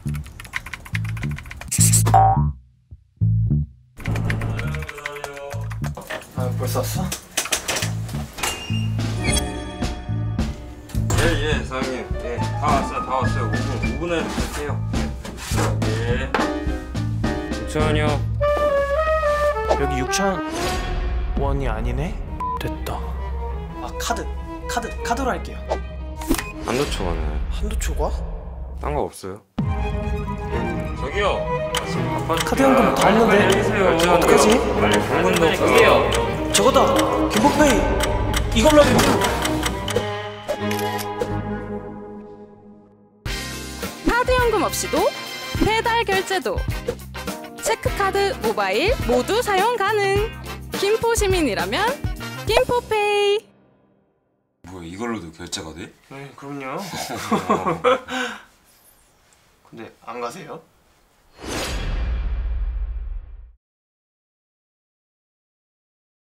아, 벌써 왔어? 예, 사장님. 예, 다 왔어요. 5분에 할게요. 예. 6,000원이요. 여기 6,000원이 아니네? 됐다. 아, 카드로 할게요. 한도 초과네. 한도 초과? 딴 거 없어요? 저기요. 카드 현금 다 없는데 어떡하지? 당근도 없어요. 저거다! 김복페이! 이걸로 하면 카드 현금 없이도 배달 결제도 체크카드, 모바일 모두 사용 가능. 김포 시민이라면 김포페이. 뭐야, 이걸로도 결제가 돼? 네, 그럼요. 근데 안 가세요?